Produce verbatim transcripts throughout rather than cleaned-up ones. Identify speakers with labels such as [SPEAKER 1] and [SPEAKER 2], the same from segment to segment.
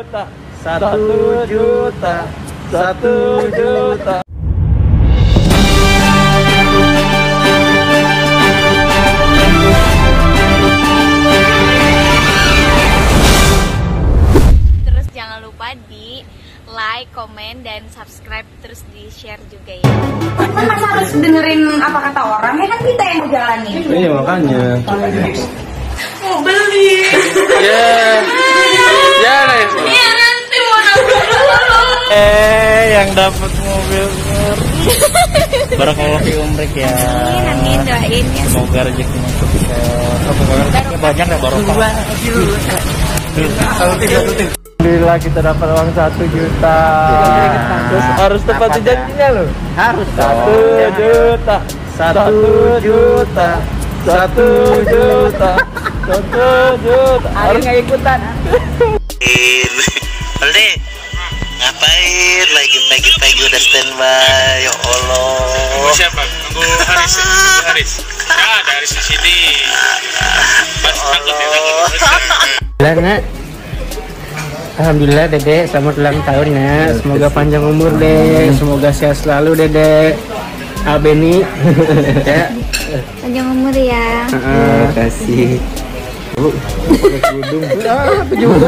[SPEAKER 1] juta, satu juta, satu juta.
[SPEAKER 2] Terus jangan lupa di like, komen, dan subscribe, terus di share juga ya.
[SPEAKER 3] Kan masa harus dengerin apa kata orang, ya kan kita yang mau jalanin.
[SPEAKER 1] Iya makanya.
[SPEAKER 3] Mau beli.
[SPEAKER 1] Ya, ya nih.
[SPEAKER 3] Iya nanti mau nabung.
[SPEAKER 1] Eh, yang dapat mobil Barakallah fi umrik ya.
[SPEAKER 2] Amin, amin, doain ya.
[SPEAKER 1] Semoga rezekinya sukses. Semoga banyak ya barokah. Alhamdulillah kita dapat uang satu juta. Terus harus tepati janjinya loh. Harus satu juta, satu juta, satu juta, satu juta. Harus nggak ikutan.
[SPEAKER 4] Aldi, ngapain lagi pagi-pagi udah standby? Ya Allah.
[SPEAKER 5] Tunggu siapa? Tunggu Haris. Ya? Tunggu Haris. Nggak ada Haris di sini. Mas takut ya takut.
[SPEAKER 6] Nak. Alhamdulillah Dedek, selamat ulang tahun ya. Semoga panjang umur Dek, semoga sehat selalu Dedek. Abeni. Ya.
[SPEAKER 2] Panjang umur ya.
[SPEAKER 6] Terima kasih. Bu, pakai kerudung. Ah, aku juga.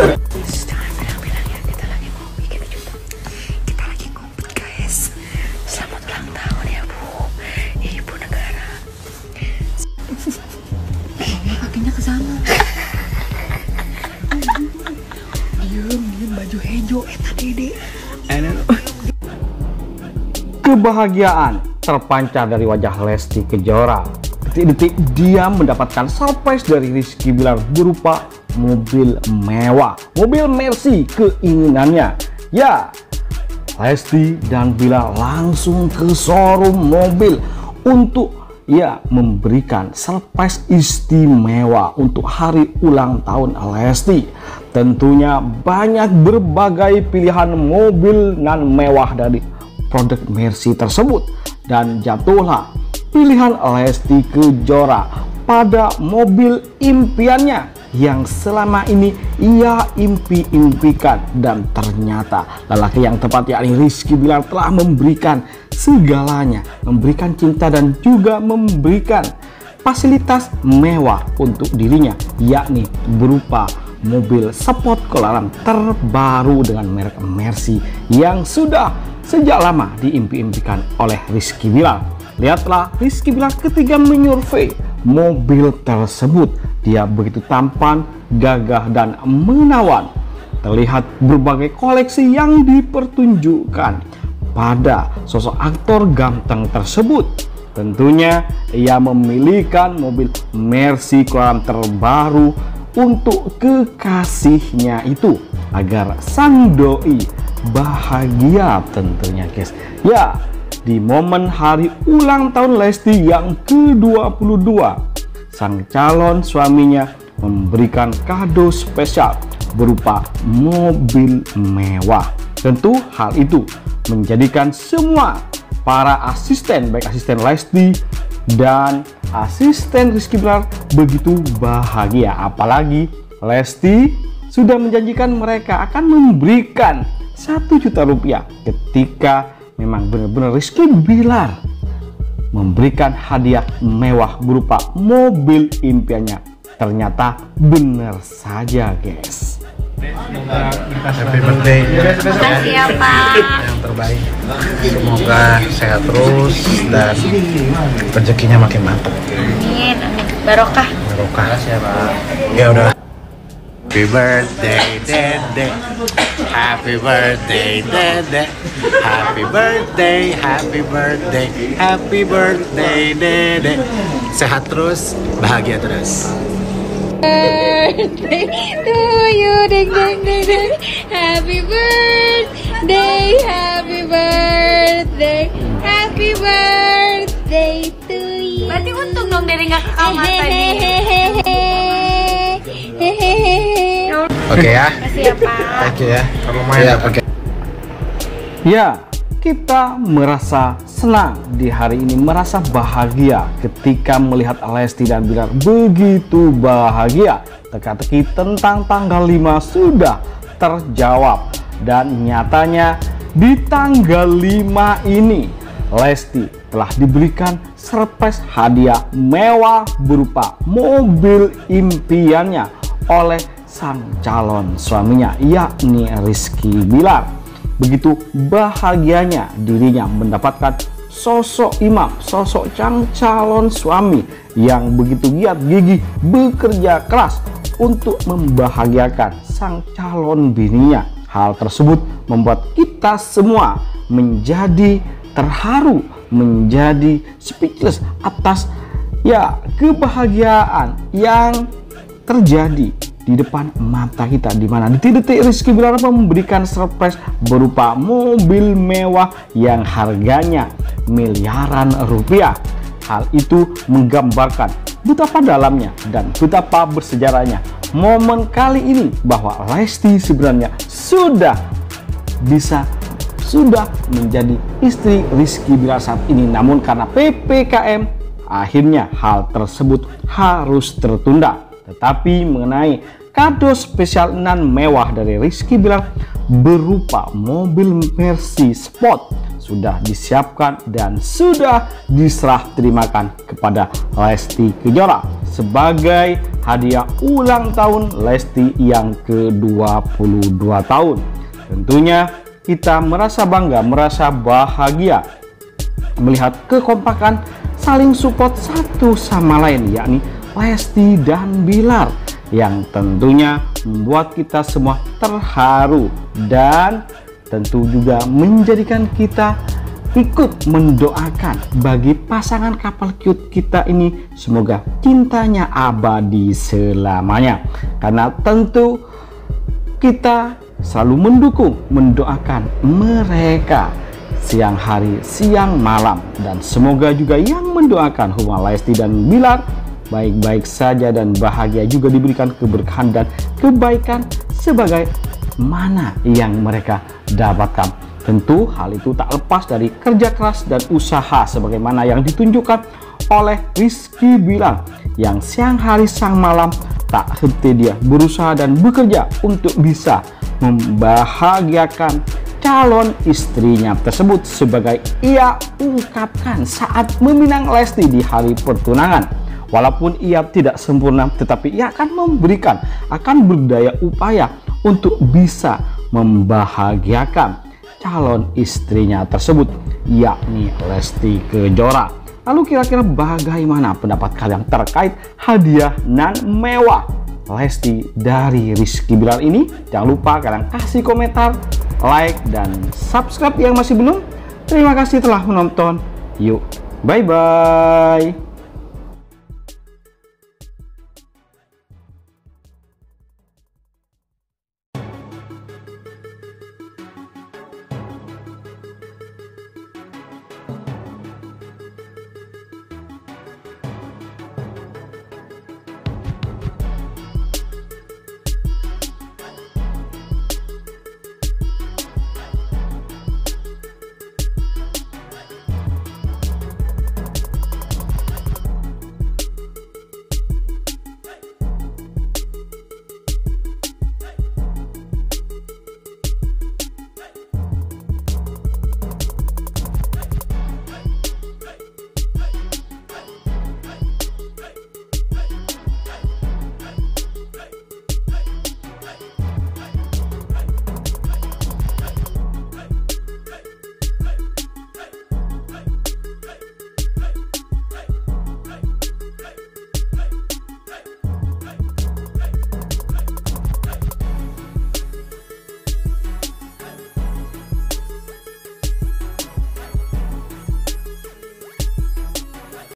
[SPEAKER 7] Kebahagiaan terpancar dari wajah Lesti Kejora. Detik-detik dia mendapatkan surprise dari Rizky Bilar berupa mobil mewah, mobil Mercy keinginannya. Ya, Lesti dan Bilar langsung ke showroom mobil untuk ya memberikan surprise istimewa untuk hari ulang tahun Lesti. Tentunya banyak berbagai pilihan mobil nan mewah dari produk Mercy tersebut, dan jatuhlah pilihan Lesti Kejora pada mobil impiannya yang selama ini ia impi-impikan, dan ternyata lelaki yang tepat yakni Rizky Bilar telah memberikan segalanya, memberikan cinta dan juga memberikan fasilitas mewah untuk dirinya, yakni berupa mobil sport kolam terbaru dengan merek Mercy yang sudah sejak lama diimpi-impikan oleh Rizky Bilar. Lihatlah Rizky Bilar ketika menyurvei mobil tersebut. Dia begitu tampan, gagah, dan menawan. Terlihat berbagai koleksi yang dipertunjukkan pada sosok aktor ganteng tersebut. Tentunya ia memiliki mobil Mercy kolam terbaru untuk kekasihnya itu, agar sang doi bahagia tentunya guys. Ya, di momen hari ulang tahun Lesti yang ke dua puluh dua, sang calon suaminya memberikan kado spesial berupa mobil mewah. Tentu hal itu menjadikan semua para asisten, baik asisten Lesti dan asisten Rizky Bilar begitu bahagia. Apalagi Lesti sudah menjanjikan mereka akan memberikan satu juta rupiah ketika memang benar-benar Rizky Bilar memberikan hadiah mewah berupa mobil impiannya. Ternyata benar saja guys.
[SPEAKER 8] Happy birthday.
[SPEAKER 2] Makasih ya Pak.
[SPEAKER 8] Yang terbaik. Semoga sehat terus dan rezekinya makin mantap.
[SPEAKER 2] Amin, amin. Barokah.
[SPEAKER 8] Barokah. Ya Pak. Ya udah. Happy birthday Dede. Happy birthday Dede. Happy birthday, happy birthday, happy birthday Dede. Sehat terus, bahagia terus.
[SPEAKER 2] Birthday to you, ding ding ding ding. Happy birthday, happy birthday, happy birthday to you.
[SPEAKER 3] Berarti untung dong dari nggak ke kamar tadi.
[SPEAKER 8] Oke ya.
[SPEAKER 2] Makasih ya Pak.
[SPEAKER 8] Thank you ya. Kamu main ya, oke.
[SPEAKER 7] Ya, kita merasa senang di hari ini, merasa bahagia ketika melihat Lesti dan Bilar begitu bahagia. Teka-teki tentang tanggal lima sudah terjawab. Dan nyatanya di tanggal lima ini Lesti telah diberikan surprise hadiah mewah berupa mobil impiannya oleh sang calon suaminya, yakni Rizky Bilar. Begitu bahagianya dirinya mendapatkan sosok imam, sosok sang calon suami yang begitu giat gigih bekerja keras untuk membahagiakan sang calon bininya. Hal tersebut membuat kita semua menjadi terharu, menjadi speechless atas ya kebahagiaan yang terjadi di depan mata kita, di mana detik-detik Rizky Bilar memberikan surprise berupa mobil mewah yang harganya miliaran rupiah. Hal itu menggambarkan betapa dalamnya dan betapa bersejarahnya momen kali ini, bahwa Lesti sebenarnya sudah bisa sudah menjadi istri Rizky Bilar saat ini. Namun karena P P K M akhirnya hal tersebut harus tertunda. Tetapi mengenai kado spesial nan mewah dari Rizky Bilar berupa mobil Mercy Sport sudah disiapkan dan sudah diserah terimakan kepada Lesti Kejora sebagai hadiah ulang tahun Lesti yang ke dua puluh dua tahun. Tentunya kita merasa bangga, merasa bahagia melihat kekompakan saling support satu sama lain, yakni Lesti dan Bilar, yang tentunya membuat kita semua terharu dan tentu juga menjadikan kita ikut mendoakan bagi pasangan couple cute kita ini, semoga cintanya abadi selamanya. Karena tentu kita selalu mendukung, mendoakan mereka siang hari, siang malam, dan semoga juga yang mendoakan hubungan Lesti dan Bilar baik-baik saja dan bahagia, juga diberikan keberkahan dan kebaikan sebagai mana yang mereka dapatkan. Tentu hal itu tak lepas dari kerja keras dan usaha sebagaimana yang ditunjukkan oleh Rizky Bilar yang siang hari siang malam tak henti dia berusaha dan bekerja untuk bisa membahagiakan calon istrinya tersebut, sebagai ia ungkapkan saat meminang Lesti di hari pertunangan. Walaupun ia tidak sempurna, tetapi ia akan memberikan, akan berdaya upaya untuk bisa membahagiakan calon istrinya tersebut, yakni Lesti Kejora. Lalu kira-kira bagaimana pendapat kalian terkait hadiah nan mewah Lesti dari Rizky Bilar ini? Jangan lupa kalian kasih komentar, like, dan subscribe yang masih belum. Terima kasih telah menonton. Yuk, bye-bye.